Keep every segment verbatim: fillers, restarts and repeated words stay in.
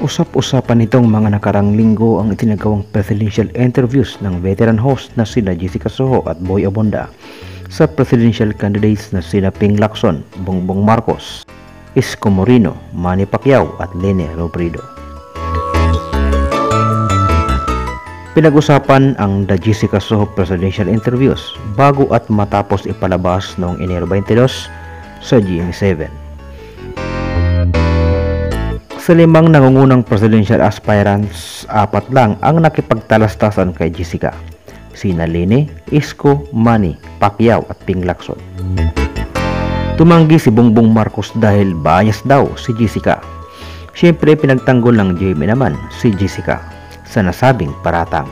Usap-usapan nitong mga nakarang linggo ang itinagawang presidential interviews ng veteran host na sina Jessica Soho at Boy Abunda sa presidential candidates na sina Ping Lacson, Bongbong Marcos, Isko Moreno, Manny Pacquiao at Leni Robredo. Pinag-usapan ang The Jessica Soho presidential interviews bago at matapos ipalabas noong Enero twenty-two sa G M A seven. Sa limang nangungunang presidential aspirants, apat lang ang nakipagtalastasan kay Jessica. Sina Leni, Isko, Manny, Pacquiao at Ping Lacson. Tumanggi si Bongbong Marcos dahil bias daw si Jessica. Siyempre pinagtanggol ng J M A naman si Jessica sa nasabing paratang.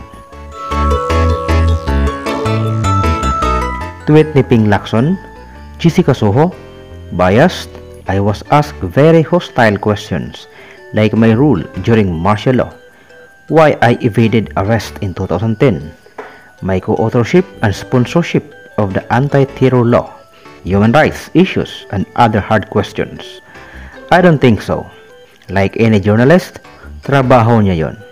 Tweet ni Ping Lacson, Jessica Soho, biased? I was asked very hostile questions, like my rule during martial law, why I evaded arrest in two thousand ten, my co-authorship and sponsorship of the anti-terror law, human rights issues, and other hard questions. I don't think so. Like any journalist, trabaho niya yon.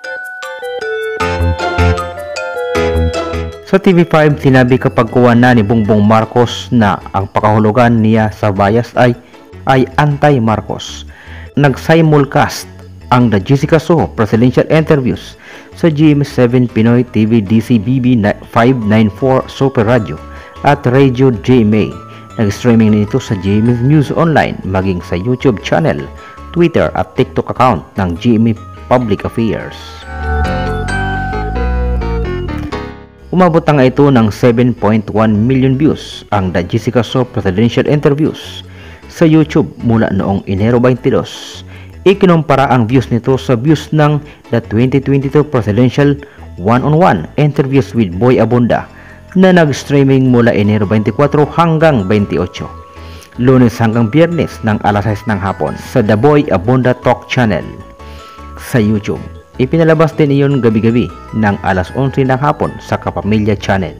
Sa T V five, sinabi kapag kuha na ni Bongbong Marcos na ang pakahulugan niya sa bias ay ay anti-Marcos. Nag-simulcast ang The Jessica Soho presidential interviews sa G M A seven Pinoy T V D C B B five ninety-four Super Radio at Radio J M A. Nag-streaming nito sa J M A News Online maging sa YouTube channel, Twitter at TikTok account ng G M A Public Affairs. Umabot na nga ito ng seven point one million views ang The Jessica Soho presidential interviews sa YouTube mula noong Enero twenty-two. Ikinumpara ang views nito sa views ng the twenty twenty-two presidential one-on-one interviews with Boy Abunda na nag-streaming mula Enero twenty-four hanggang twenty-eight, Lunes hanggang Biyernes ng alas sais ng hapon sa The Boy Abunda Talk Channel sa YouTube. Ipinalabas din iyon gabi-gabi ng alas eleven ng hapon sa Kapamilya Channel.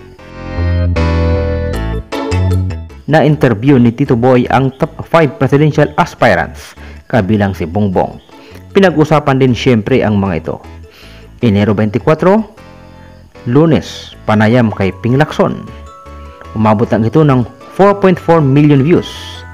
Na-interview ni Tito Boy ang top five presidential aspirants kabilang si Bongbong. Pinag-usapan din siyempre ang mga ito. Enero twenty-four, Lunes, panayam kay Ping Lacson. Umabot lang ito ng four point four million views.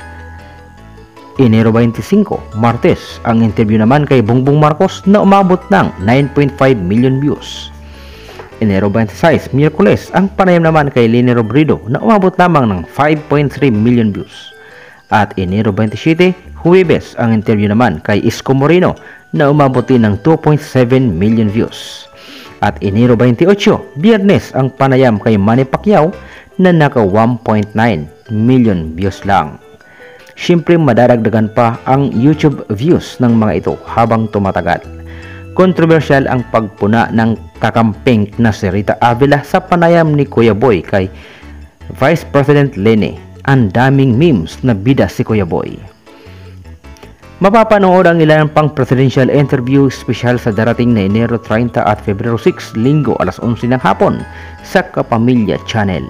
Enero twenty-five, Martes, ang interview naman kay Bongbong Marcos na umabot ng nine point five million views. Enero twenty-six, Miyerkules, ang panayam naman kay Leni Robredo na umabot lamang ng five point three million views. At Enero twenty-seven, Huwebes, ang interview naman kay Isko Moreno na umabot din ng two point seven million views. At Enero twenty-eight, Biyernes, ang panayam kay Manny Pacquiao na naka one point nine million views lang. Siyempre madaragdagan pa ang YouTube views ng mga ito habang tumatagal. Kontrobersyal ang pagpuna ng kakamping na si Rita Avila sa panayam ni Kuya Boy kay Vice President Leni. Ang daming memes na bida si Kuya Boy. Mapapanood ang ilan pang presidential interview special sa darating na Enero thirty at February six, Linggo alas eleven ng hapon sa Kapamilya Channel.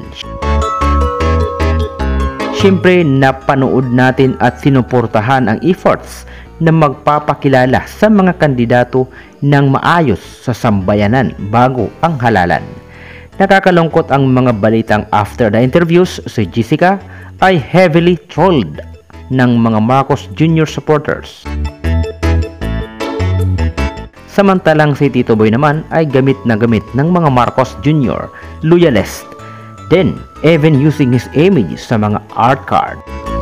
Siyempre napanood natin at sinuportahan ang efforts na magpapakilala sa mga kandidato ng maayos sa sambayanan bago ang halalan. Nakakalungkot ang mga balitang after the interviews, si Jessica ay heavily trolled ng mga Marcos Junior supporters. Samantalang si Tito Boy naman ay gamit na gamit ng mga Marcos Junior loyalist, then even using his image sa mga art card.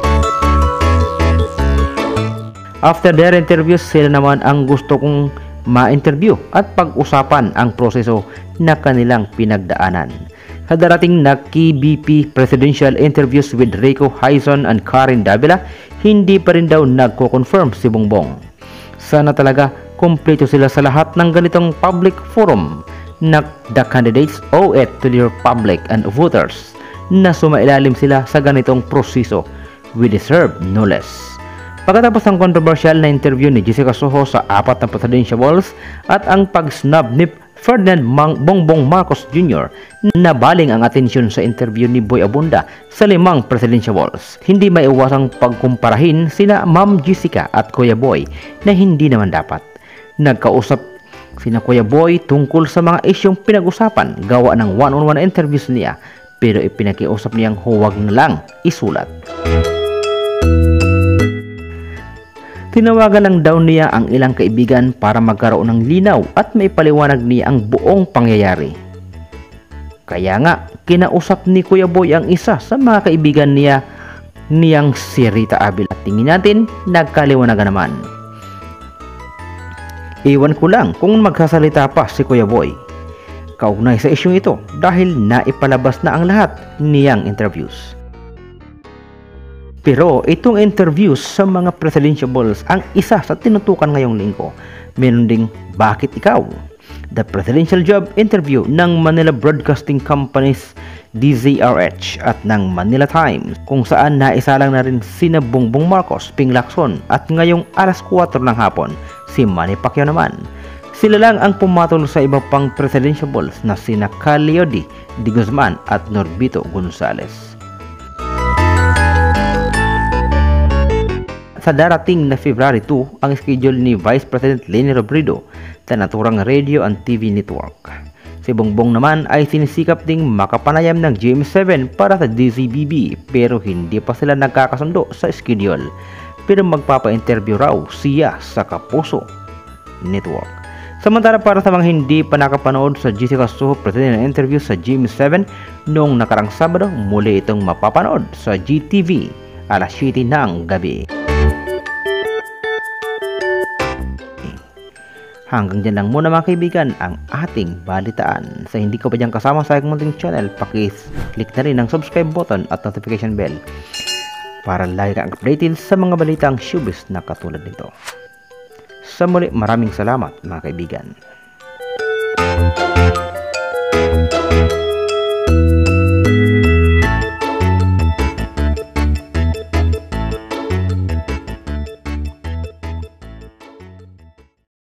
After their interviews, sila naman ang gusto kong ma-interview at pag-usapan ang proseso na kanilang pinagdaanan. Sa darating na K B P presidential interviews with Rico Hyson and Karen Davila, hindi pa rin daw nagko-confirm si Bongbong. Sana talaga kumpleto sila sa lahat ng ganitong public forum na the candidates owe it to their public and voters na sumailalim sila sa ganitong proseso. We deserve no less. Pagkatapos ng controversial na interview ni Jessica Soho sa apat na presidentials at ang pag-snub ni Ferdinand Mang Bongbong Marcos Junior, nabaling ang atensyon sa interview ni Boy Abunda sa limang presidentials. Hindi maiwasang pagkumparahin sina Ma'am Jessica at Kuya Boy na hindi naman dapat. Nagkausap sina Kuya Boy tungkol sa mga isyong pinag-usapan gawa ng one-on-one interviews niya, pero ipinakiusap niyang huwag na lang isulat. Tinawagan lang daw niya ang ilang kaibigan para magkaroon ng linaw at maipaliwanag niya ang buong pangyayari. Kaya nga, kinausap ni Kuya Boy ang isa sa mga kaibigan niya niyang si Rita Avila. Tingin natin, nagkaliwanagan naman. Iwan ko lang kung magsasalita pa si Kuya Boy kaugnay sa isyong ito dahil naipalabas na ang lahat niyang interviews. Pero itong interviews sa mga presidentiables ang isa sa tinutukan ngayong linggo. Meron ding Bakit Ikaw? The Presidential Job Interview ng Manila Broadcasting Company's D Z R H at ng Manila Times, kung saan naisalang na rin sina Bongbong Marcos, Ping Lacson at ngayong alas kwatro ng hapon si Manny Pacquiao naman. Sila lang ang pumatol sa iba pang presidentiables na sina Leody de Guzman at Norbito Gonzales. Sa darating na February two, ang schedule ni Vice President Leni Robredo sa naturang radio and T V network. Si Bongbong naman ay sinisikap ding makapanayam ng G M seven para sa D Z B B pero hindi pa sila nagkakasundo sa schedule. Pero magpapa-interview raw siya sa Kapuso Network. Samantala, para sa mga hindi pa nakapanood sa G C Casuho President interview sa G M seven noong nakarang Sabado, muli itong mapapanood sa G T V alas siyete ng gabi. Hanggang dyan lang muna mga kaibigan ang ating balitaan. Sa hindi ko pa dyan kasama sa aking munting channel, pakis-click na rin ang subscribe button at notification bell para lagi kang updated sa mga balitang showbiz na katulad nito. Sa muli, maraming salamat mga kaibigan.